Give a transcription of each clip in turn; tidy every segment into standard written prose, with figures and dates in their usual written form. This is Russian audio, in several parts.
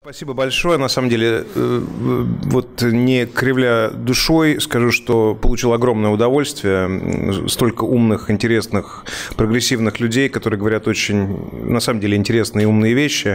Спасибо большое. На самом деле, вот не кривля душой, скажу, что получил огромное удовольствие. Столько умных, интересных, прогрессивных людей, которые говорят очень, на самом деле, интересные и умные вещи.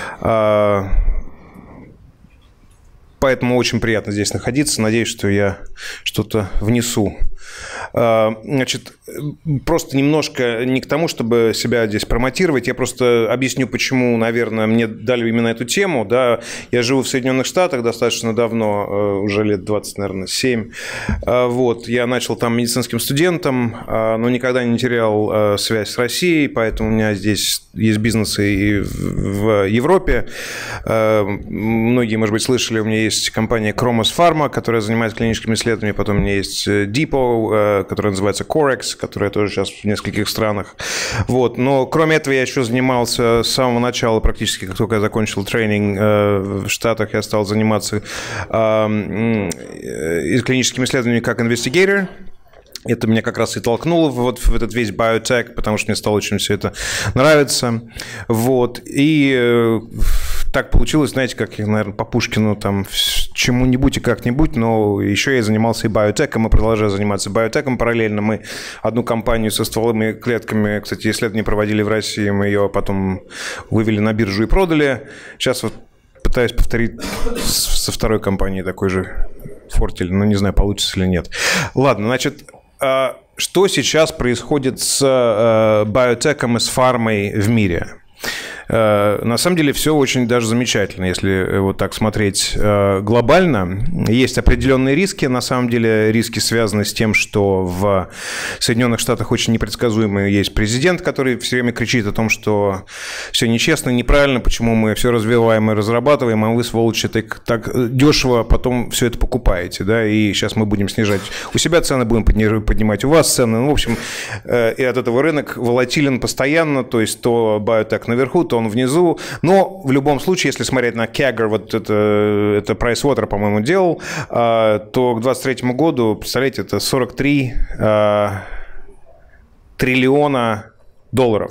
Поэтому очень приятно здесь находиться. Надеюсь, что я что-то внесу. Значит, просто немножко не к тому, чтобы себя здесь промотировать, я просто объясню, почему, наверное, мне дали именно эту тему. Да, я живу в Соединенных Штатах достаточно давно, уже лет 20, наверное, 7. Вот, я начал там медицинским студентом, но никогда не терял связь с Россией, поэтому у меня здесь есть бизнесы и в Европе. Многие, может быть, слышали, у меня есть компания Chromos Pharma, которая занимается клиническими исследованиями, потом у меня есть Depot, которая называется Corex, которая тоже сейчас в нескольких странах. Вот. Но кроме этого я еще занимался с самого начала, практически как только я закончил тренинг в Штатах, я стал заниматься клиническими исследованиями как инвестигатор. Это меня как раз и толкнуло вот в этот весь биотек, потому что мне стало очень все это нравиться. Вот. И так получилось, знаете, как я, наверное, по Пушкину там чему-нибудь и как-нибудь, но еще я занимался и биотеком, и продолжаю заниматься биотеком параллельно. Мы одну компанию со стволовыми клетками, кстати, исследования проводили в России, мы ее потом вывели на биржу и продали. Сейчас вот пытаюсь повторить со второй компанией такой же фортель, но не знаю, получится или нет. Ладно, значит, что сейчас происходит с биотеком и с фармой в мире? На самом деле все очень даже замечательно, если вот так смотреть глобально. Есть определенные риски. На самом деле риски связаны с тем, что в Соединенных Штатах очень непредсказуемый есть президент, который все время кричит о том, что все нечестно, неправильно, почему мы все развиваем и разрабатываем, а вы, сволочи, так дешево потом все это покупаете. Да? И сейчас мы будем снижать у себя цены, будем поднимать у вас цены. Ну, в общем, и от этого рынок волатилен постоянно, то есть то биотек наверху, то он внизу, но в любом случае, если смотреть на Kaggle, вот это Pricewater, по-моему, делал, то к 2023 году, представляете, это 43 триллиона долларов.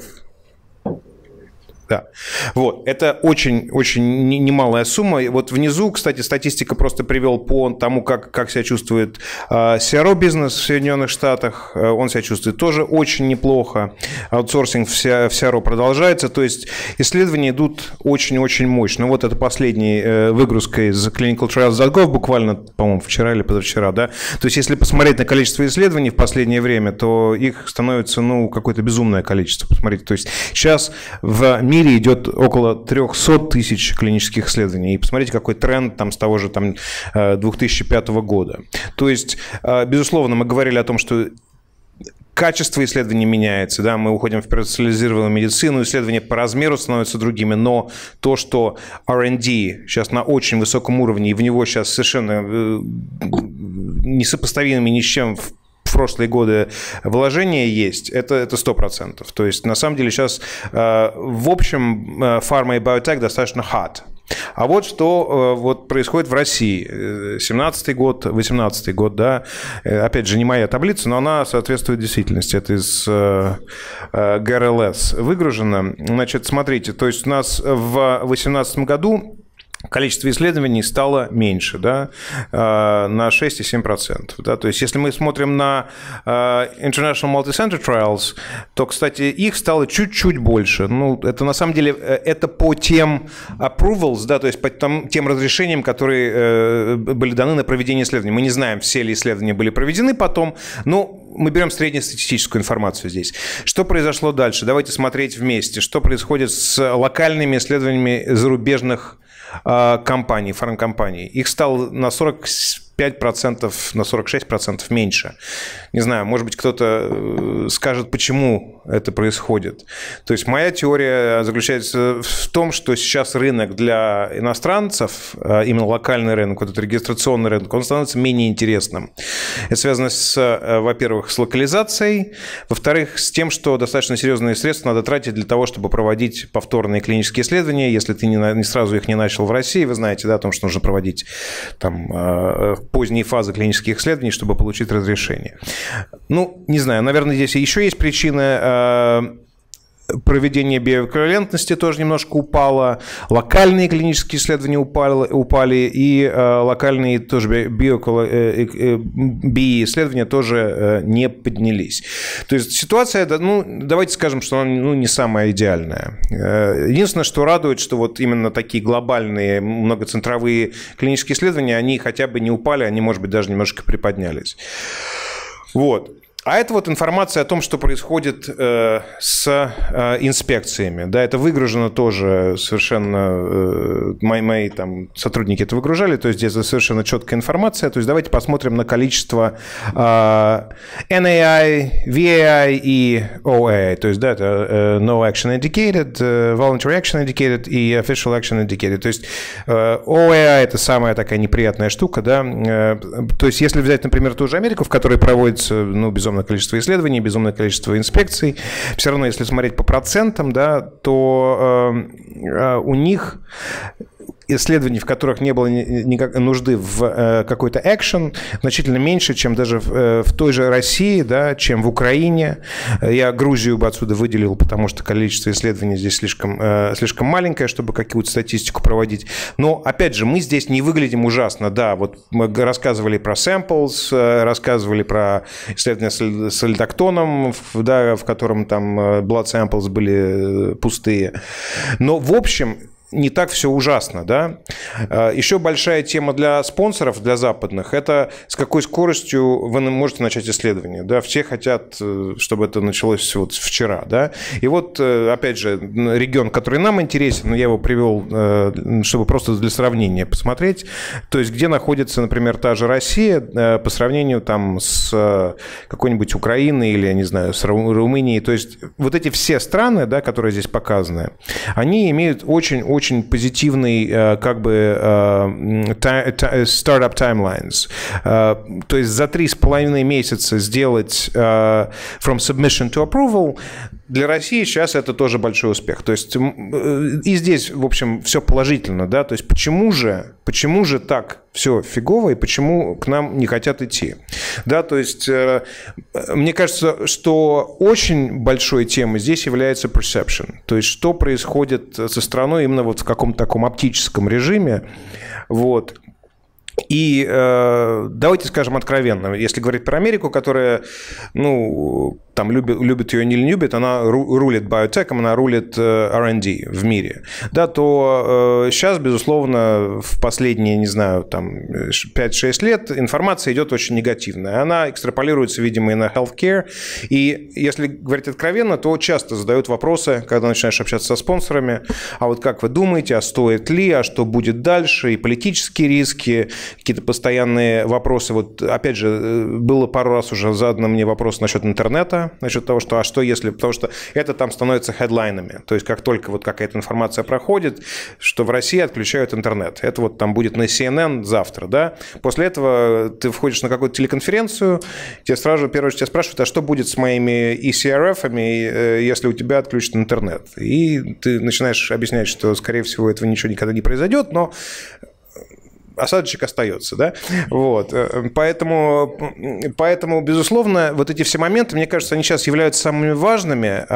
Да. Вот. Это очень немалая сумма. Вот внизу, кстати, статистика просто привел по тому, как себя чувствует CRO-бизнес в Соединенных Штатах. Он себя чувствует тоже очень неплохо. Аутсорсинг в CRO продолжается. То есть исследования идут очень-очень мощно. Вот это последняя выгрузка из clinicaltrials.gov буквально, по-моему, вчера или позавчера. Да? То есть если посмотреть на количество исследований в последнее время, то их становится какое-то безумное количество. Посмотрите. То есть сейчас в мире идет около 300 тысяч клинических исследований. И посмотрите, какой тренд там с того же 2005 года. То есть, безусловно, мы говорили о том, что качество исследований меняется, да, мы уходим в персонализированную медицину, исследования по размеру становятся другими, но то, что R&D сейчас на очень высоком уровне, и в него сейчас совершенно несопоставимыми ни с чем в прошлые годы вложения есть, это 100%. То есть, на самом деле, сейчас, в общем, фарма и биотек достаточно hot. А вот что вот происходит в России. 17-й год, 18-й год, да. Опять же, не моя таблица, но она соответствует действительности. Это из GRLS выгружено. Значит, смотрите, то есть у нас в 2018 году количество исследований стало меньше, да, на 6,7%. Да? То есть, если мы смотрим на International Multicenter Trials, то, кстати, их стало чуть-чуть больше. Ну, это на самом деле это по тем approvals, да, то есть по тем разрешениям, которые были даны на проведение исследований. Мы не знаем, все ли исследования были проведены потом, но мы берем среднестатистическую информацию здесь. Что произошло дальше? Давайте смотреть вместе, что происходит с локальными исследованиями зарубежных компаний, фармкомпаний. Их стало на 45%, на 46% меньше. Не знаю, может быть, кто-то скажет, почему это происходит. То есть моя теория заключается в том, что сейчас рынок для иностранцев, именно локальный рынок, вот этот регистрационный рынок, он становится менее интересным. Это связано во-первых, с локализацией, во-вторых, с тем, что достаточно серьезные средства надо тратить для того, чтобы проводить повторные клинические исследования. Если ты не сразу их не начал в России, вы знаете, да, о том, что нужно проводить там поздние фазы клинических исследований, чтобы получить разрешение. Ну, не знаю, наверное, здесь еще есть причины. проведение биоэквивалентности тоже немножко упало, локальные клинические исследования упали и локальные тоже биоисследования тоже не поднялись. То есть ситуация, ну, давайте скажем, что она не самая идеальная. Единственное, что радует, что вот именно такие глобальные многоцентровые клинические исследования, они хотя бы не упали, они, может быть, даже немножко приподнялись. Вот. А это вот информация о том, что происходит с инспекциями. Да, это выгружено тоже совершенно, мои там сотрудники это выгружали, то есть здесь совершенно четкая информация. То есть давайте посмотрим на количество NAI, VAI и OAI. То есть да, это No Action Indicated, Voluntary Action Indicated и Official Action Indicated. То есть OAI – это самая такая неприятная штука. Да? То есть если взять, например, ту же Америку, в которой проводится, ну, безумное количество исследований, безумное количество инспекций. Все равно, если смотреть по процентам, да, то у них исследований, в которых не было никакой нужды в какой-то экшен, значительно меньше, чем даже в той же России, да, чем в Украине. Я Грузию бы отсюда выделил, потому что количество исследований здесь слишком маленькое, чтобы какую-то статистику проводить. Но, опять же, мы здесь не выглядим ужасно. Да, вот мы рассказывали про samples, рассказывали про исследования с альдоктоном, да, в котором там blood samples были пустые. Но, в общем, не так все ужасно, да. Еще большая тема для спонсоров, для западных, это с какой скоростью вы можете начать исследование, да. Все хотят, чтобы это началось вот вчера, да. И вот, опять же, регион, который нам интересен, я его привел, чтобы просто для сравнения посмотреть, то есть где находится, например, та же Россия по сравнению там с какой-нибудь Украиной или, я не знаю, с Румынией, то есть вот эти все страны, да, которые здесь показаны, они имеют очень позитивный как бы startup timelines. То есть за 3,5 месяца сделать from submission to approval для России сейчас это тоже большой успех. То есть и здесь, в общем, все положительно, да, то есть почему же так все фигово и почему к нам не хотят идти? Да, то есть мне кажется, что очень большой темой здесь является perception, то есть что происходит со страной именно вот в каком-то таком оптическом режиме, вот. И давайте скажем откровенно, если говорить про Америку, которая, ну, там любит ее или не любит, она рулит биотеком, она рулит R&D в мире, да, то сейчас, безусловно, в последние, не знаю, там 5-6 лет информация идет очень негативная. Она экстраполируется, видимо, и на healthcare. И если говорить откровенно, то часто задают вопросы, когда начинаешь общаться со спонсорами, а вот как вы думаете, а стоит ли, а что будет дальше, и политические риски, какие-то постоянные вопросы. Вот, опять же, было пару раз уже задано мне вопрос насчет интернета, насчет того, что, а что если, потому что это там становится хедлайнами, то есть как только вот какая-то информация проходит, что в России отключают интернет, это вот там будет на CNN завтра, да, после этого ты входишь на какую-то телеконференцию, тебе сразу, первое, что тебя спрашивают, а что будет с моими ECRF-ами, если у тебя отключат интернет, и ты начинаешь объяснять, что, скорее всего, этого ничего никогда не произойдет, но осадочек остается, да, вот, поэтому, безусловно, вот эти все моменты, мне кажется, они сейчас являются самыми важными,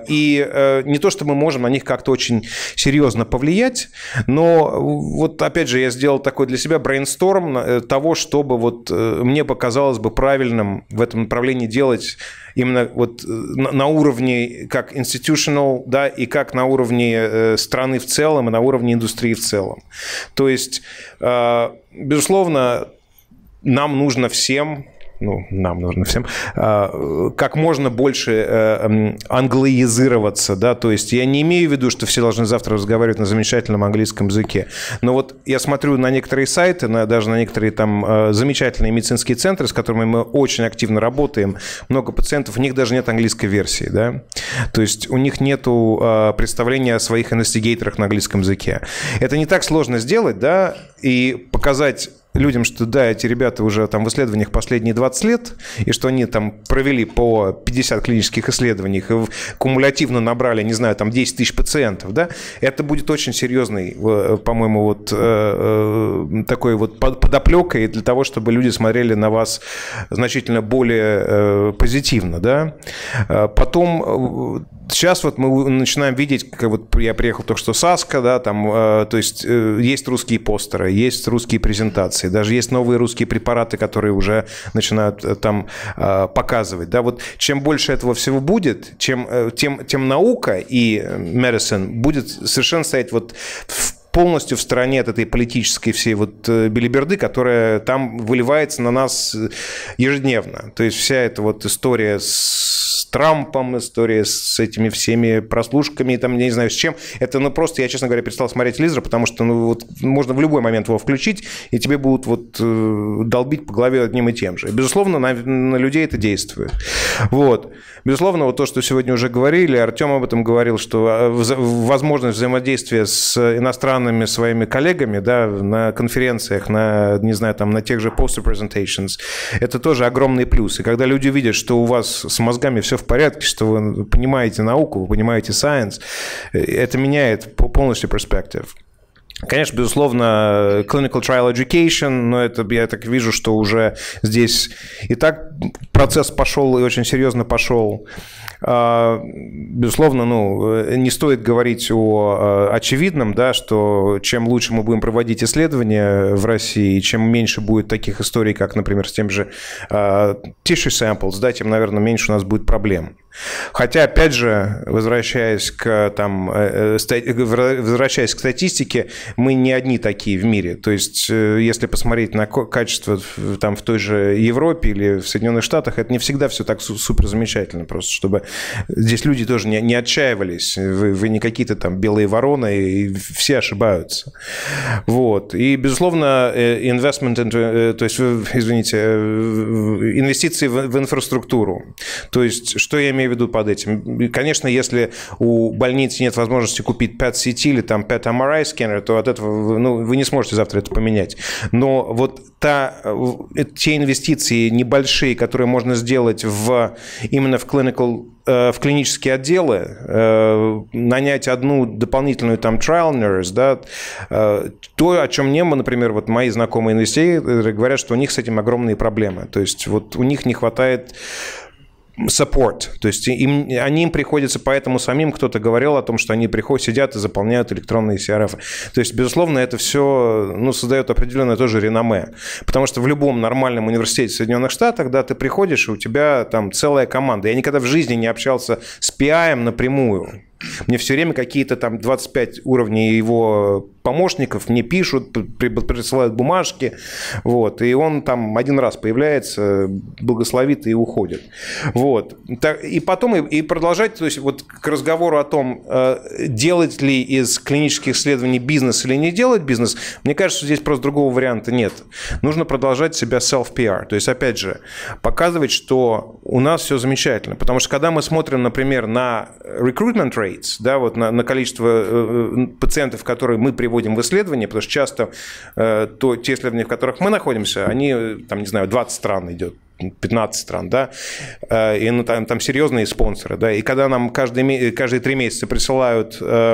и не то, что мы можем на них как-то очень серьезно повлиять, но вот, опять же, я сделал такой для себя брейнсторм того, чтобы вот мне показалось бы правильным в этом направлении делать именно вот на уровне как institutional, да, и как на уровне страны в целом, и на уровне индустрии в целом. То есть, безусловно, нам нужно всем как можно больше англоизироваться, да, то есть я не имею в виду, что все должны завтра разговаривать на замечательном английском языке, но вот я смотрю на некоторые сайты, даже на некоторые там замечательные медицинские центры, с которыми мы очень активно работаем, много пациентов, у них даже нет английской версии, да, то есть у них нету представления о своих инвестигаторах на английском языке. Это не так сложно сделать, да, и показать людям, что да, эти ребята уже там в исследованиях последние 20 лет, и что они там провели по 50 клинических исследований, и кумулятивно набрали, не знаю, там 10 тысяч пациентов, да, это будет очень серьезный, по-моему, вот такой вот подоплекой для того, чтобы люди смотрели на вас значительно более позитивно, да. Потом сейчас вот мы начинаем видеть, как вот я приехал только что с Аска, да, там, то есть есть русские постеры, есть русские презентации, даже есть новые русские препараты, которые уже начинают там показывать, да, вот чем больше этого всего будет, тем наука и medicine будет совершенно стоять вот полностью в стороне от этой политической всей вот белиберды, которая там выливается на нас ежедневно. То есть вся эта вот история с Трампом, история с этими всеми прослушками, там, не знаю, с чем. Это, ну, просто, я, честно говоря, перестал смотреть телевизор, потому что, ну, вот можно в любой момент его включить, и тебе будут вот долбить по голове одним и тем же. Безусловно, на людей это действует. Вот. Безусловно, вот то, что сегодня уже говорили, Артем об этом говорил, что возможность взаимодействия с иностранными своими коллегами, да, на конференциях, на, не знаю, там, на тех же poster presentations, это тоже огромный плюс. И когда люди видят, что у вас с мозгами все в порядке, что вы понимаете науку, вы понимаете science, это меняет полностью перспектив. Конечно, безусловно, clinical trial education, но это я так вижу, что уже здесь и так процесс пошел и очень серьезно пошел. Безусловно, ну, не стоит говорить о очевидном, да, что чем лучше мы будем проводить исследования в России, чем меньше будет таких историй, как, например, с тем же tissue samples, да, тем, наверное, меньше у нас будет проблем. Хотя, опять же, возвращаясь к статистике, мы не одни такие в мире. То есть, если посмотреть на качество там, в той же Европе или в Соединенных Штатах, это не всегда все так супер замечательно. Просто чтобы здесь люди тоже не отчаивались. Вы не какие-то там белые вороны, и все ошибаются. Вот. И, безусловно, инвестиции в инфраструктуру. То есть, что я имею в виду под этим? Конечно, если у больницы нет возможности купить PET-CT или там PET-MRI-сканер, то от этого вы не сможете завтра это поменять. Но вот те инвестиции небольшие, которые можно сделать именно в клинические отделы, нанять одну дополнительную там trial nurse, да, то, о чем мне, например, вот мои знакомые инвесторы говорят, что у них с этим огромные проблемы. То есть вот у них не хватает support, то есть им приходится, поэтому самим кто-то говорил о том, что они приходят, сидят и заполняют электронные CRF. То есть, безусловно, это все создает определенное тоже реноме, потому что в любом нормальном университете в Соединенных Штатах, да, ты приходишь, и у тебя там целая команда. Я никогда в жизни не общался с PI напрямую. Мне все время какие-то там 25 уровней его помощников мне пишут, присылают бумажки, вот, и он там один раз появляется, благословит и уходит. Вот. И потом и продолжать, то есть вот к разговору о том, делать ли из клинических исследований бизнес или не делать бизнес, мне кажется, что здесь просто другого варианта нет. Нужно продолжать себя self-PR, то есть, опять же, показывать, что у нас все замечательно, потому что когда мы смотрим, например, на recruitment rates, да, вот на количество пациентов, которые мы приводим в исследования, потому что часто те исследования, в которых мы находимся, они, там, не знаю, 20 стран идет, 15 стран, да, и там серьезные спонсоры, да, и когда нам каждые 3 месяца присылают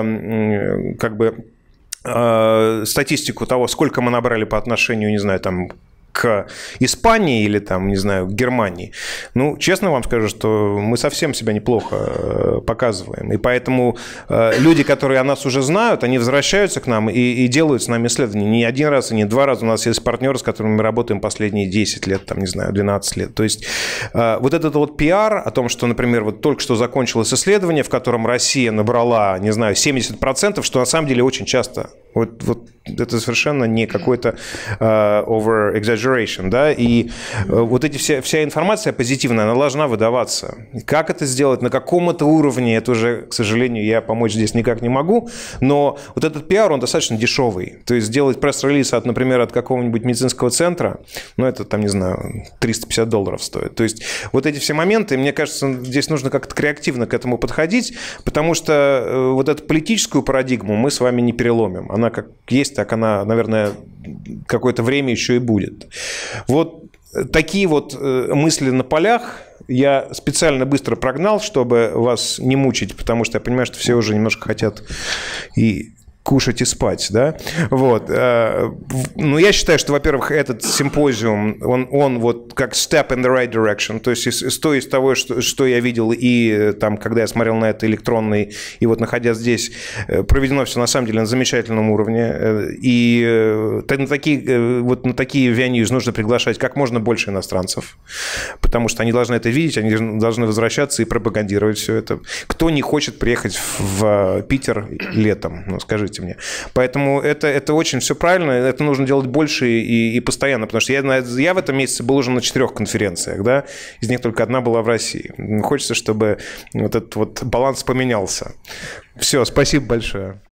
как бы статистику того, сколько мы набрали по отношению, не знаю, там, к Испании или, там, не знаю, к Германии. Ну, честно вам скажу, что мы совсем себя неплохо показываем. И поэтому люди, которые о нас уже знают, они возвращаются к нам и делают с нами исследования. Не один раз и не 2 раза. У нас есть партнеры, с которыми мы работаем последние 10 лет, там, не знаю, 12 лет. То есть вот этот вот пиар о том, что, например, вот только что закончилось исследование, в котором Россия набрала, не знаю, 70%, что на самом деле очень часто. Вот это совершенно не какой-то over-exaggeration, да, и вот вся информация позитивная, она должна выдаваться. Как это сделать, на каком это уровне, это уже, к сожалению, я помочь здесь никак не могу, но вот этот пиар, он достаточно дешевый. То есть сделать пресс-релиз, например, от какого-нибудь медицинского центра, ну, это, там, не знаю, $350 стоит. То есть вот эти все моменты, мне кажется, здесь нужно как-то креативно к этому подходить, потому что вот эту политическую парадигму мы с вами не переломим. Она как есть, так она, наверное, какое-то время еще и будет. Вот такие вот мысли на полях я специально быстро прогнал, чтобы вас не мучить, потому что я понимаю, что все уже немножко хотят и кушать и спать, да, вот. Ну, я считаю, что, во-первых, этот симпозиум, он вот как step in the right direction, то есть из того, что я видел и там, когда я смотрел на это электронный, и вот находясь здесь, проведено все на самом деле на замечательном уровне, и на такие venues нужно приглашать как можно больше иностранцев, потому что они должны это видеть, они должны возвращаться и пропагандировать все это. Кто не хочет приехать в Питер летом, ну, скажите мне. Поэтому это очень все правильно, это нужно делать больше и постоянно, потому что я в этом месяце был уже на 4 конференциях, да, из них только одна была в России. Хочется, чтобы вот этот вот баланс поменялся. Все, спасибо большое.